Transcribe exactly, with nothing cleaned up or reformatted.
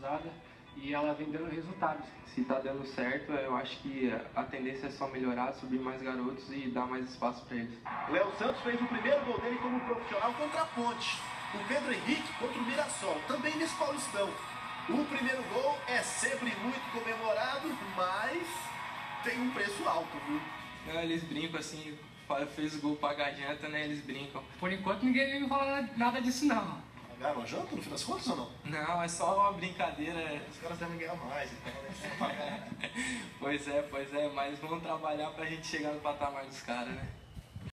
passada e ela vem dando resultados. Se tá dando certo, eu acho que a tendência é só melhorar, subir mais garotos e dar mais espaço para eles. Léo Santos fez o primeiro gol dele como profissional contra a Ponte. O Pedro Henrique contra o Mirassol, também nesse Paulistão. O primeiro gol é sempre muito comemorado, mas tem um preço alto, viu? Não, eles brincam assim, fez o gol pagar a janta, né? Eles brincam. Por enquanto ninguém me fala nada disso não. Pagaram a janta no fim das contas ou não? Não, é só uma brincadeira. Os caras devem ganhar mais, então né? Pagar. Pois é, pois é, mas vamos trabalhar pra gente chegar no patamar dos caras, né?